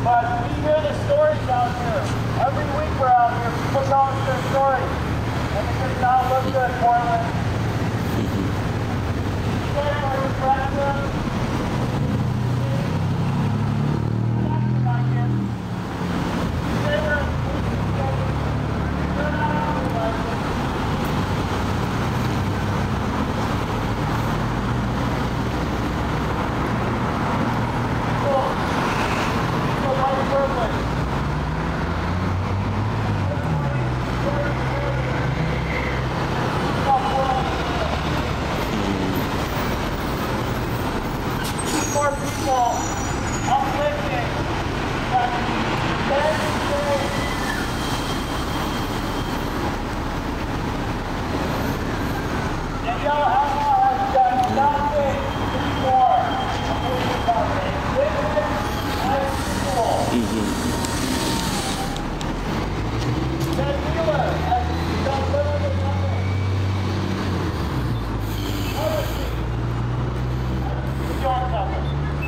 But we hear the stories out here. Every week we're out here, people tell us their stories. And it does not look good, Portland. Today we're with Brandon. More people uplifting that Danielle Outlaw has done nothing more about witness and school. Ted Wheeler has done literally nothing. Honesty. Doing nothing.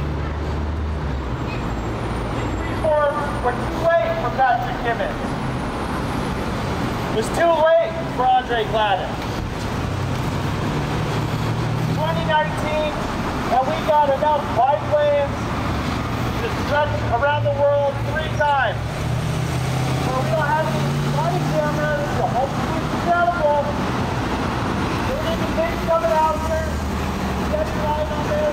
We're too late for Patrick Kimmons. It was too late for Andre Gladden. 2019, and we got enough bike lanes to stretch around the world 3 times. So we don't have any body cameras to hold police accountable. We need to think coming out here, getting right on this.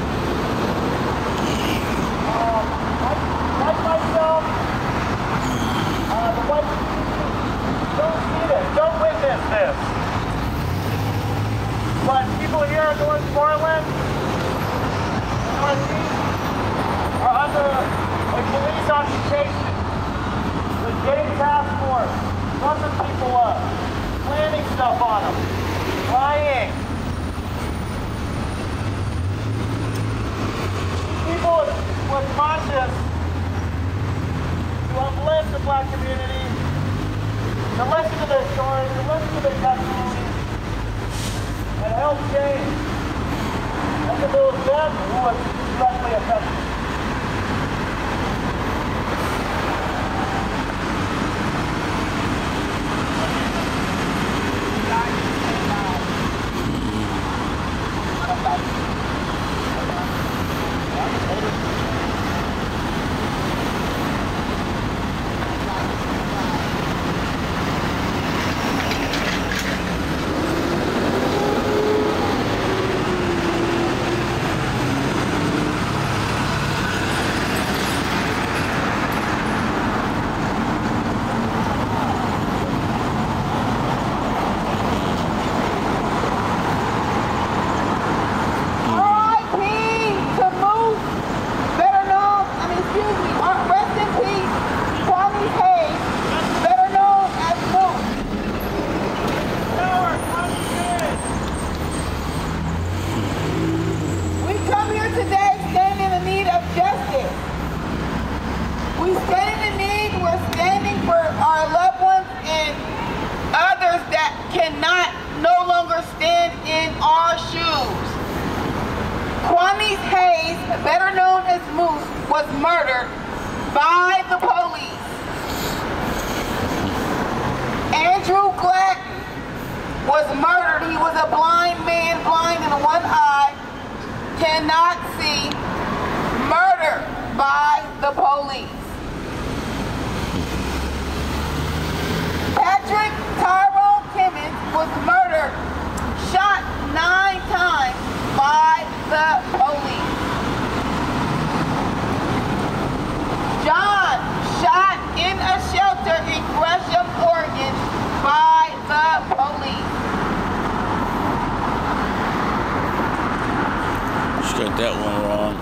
Like myself, the white community, don't see this, don't witness this. But people here in North Portland, Northeast, are under a police occupation. The gang task force, buzzing people up, planning stuff on them, lying. People with conscience to uplift the black community, to listen to their stories, to listen to their testimonies, and help change. And to those them who was directly affected. Better known as Moose, was murdered by the police. Andrew Gladden was murdered. He was a blind man, blind in one eye, cannot see, murdered by the police. Patrick Tyrone Kimmons was murdered, shot 9 times by the police. John shot in a shelter in Gresham, Oregon by the police. Just got that one wrong.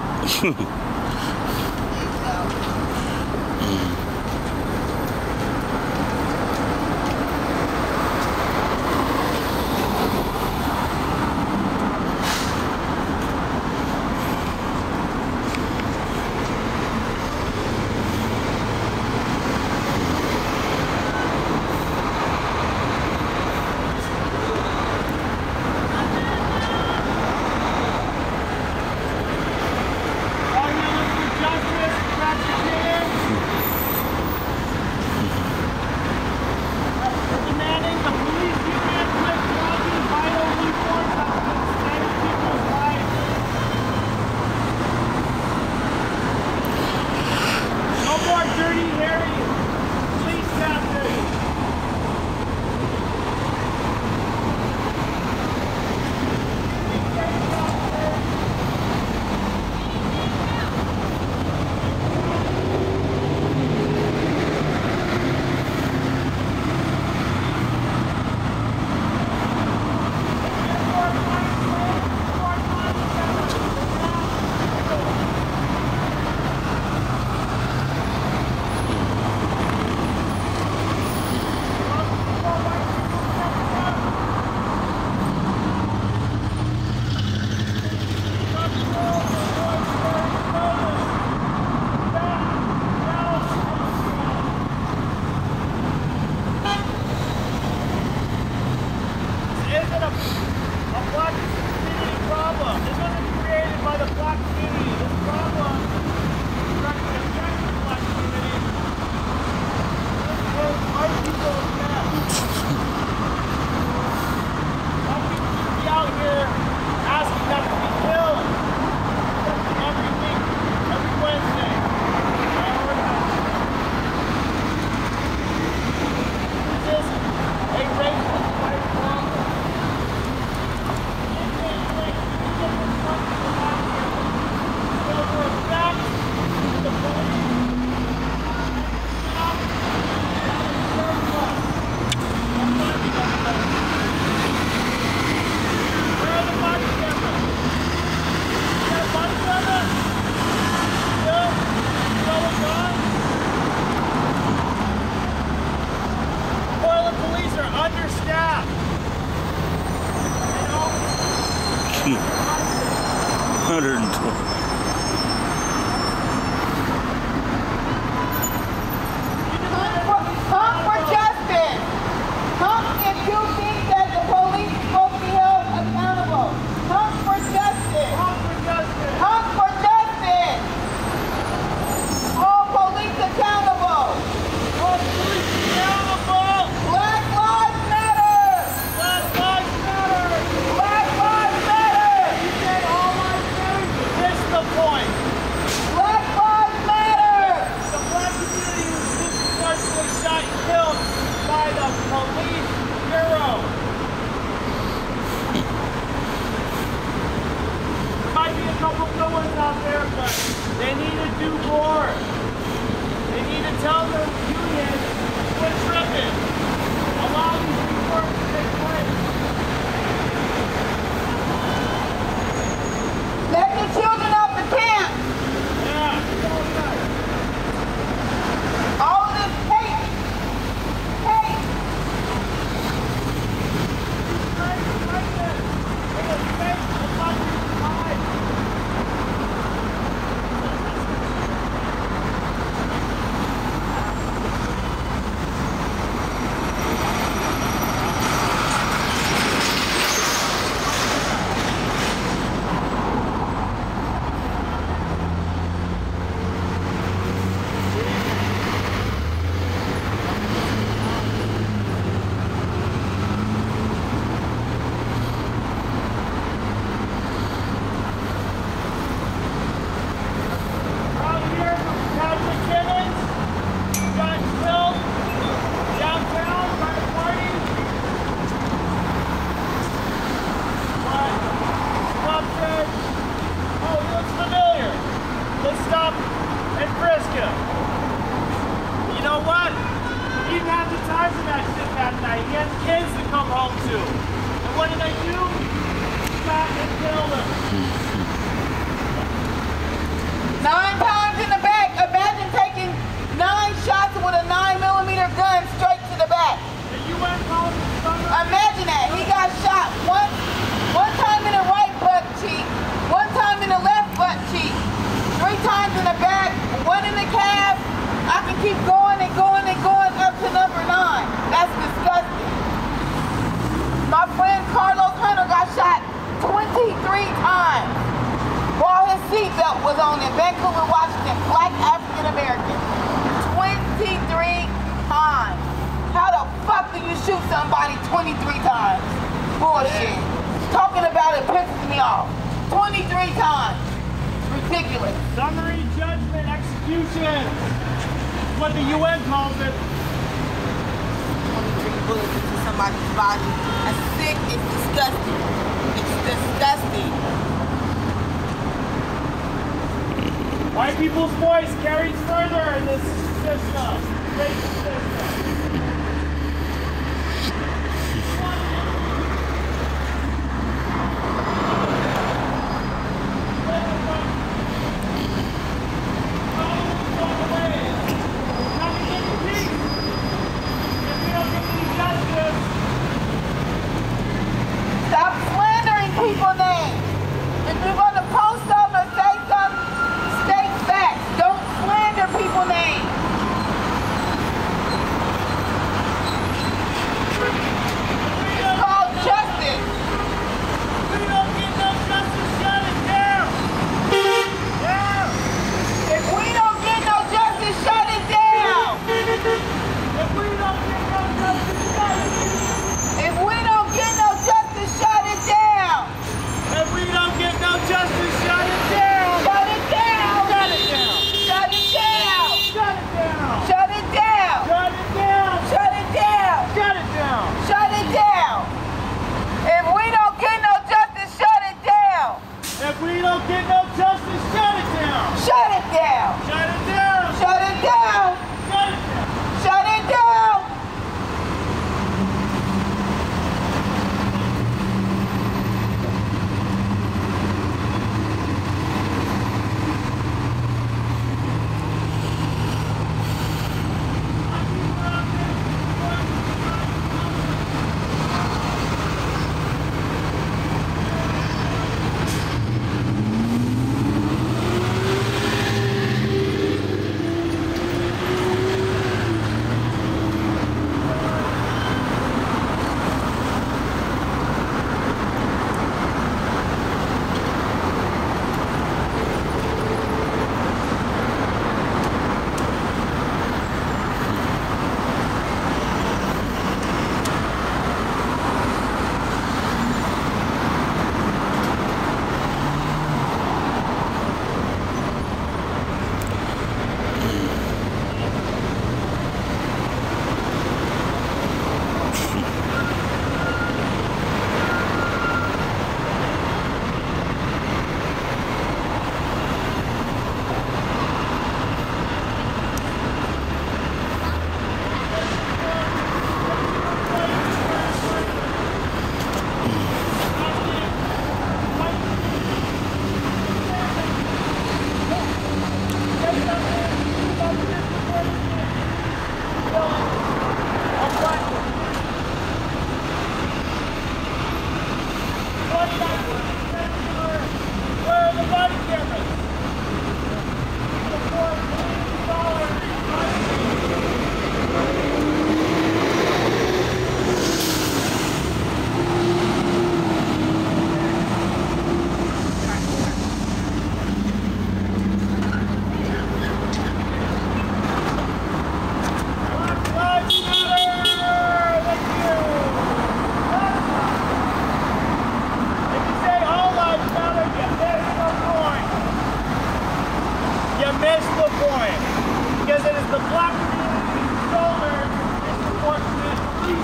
do more. They need to tell the union quit tripping. Allow these reforms to take place. Let the children off the camp. Yeah. All of this hate. Hate. He has kids to come home to. And what did they do? Shot and killed him. 9 times in the back. Imagine taking 9 shots with a 9mm gun straight to the back. The UN calls it summer. Imagine that. He got shot one time in the right butt cheek, 1 time in the left butt cheek, 3 times in the back, 1 in the calf. I can keep going and going and going up to number 9. That's disgusting. My friend Carlos Hunter got shot 23 times while his seatbelt was on in Vancouver, Washington. Black African American. 23 times. How the fuck do you shoot somebody 23 times? Bullshit. Talking about it pisses me off. 23 times. Ridiculous. Summary judgment execution. What the UN calls it. 23 bullets into somebody's body. That's sick. It's disgusting. It's disgusting. White people's voice carries further in this system. Racist system. Stop slandering people's names. If you're going to post something or say something, state facts. Don't slander people's names. the black community shoulder disproportionate police.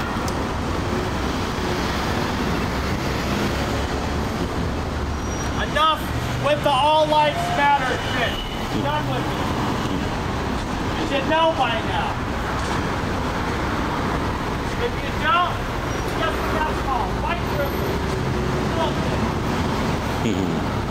Enough with the all lives matter shit. Done with it. You should know by now. If you don't, just that's all. Fight for it.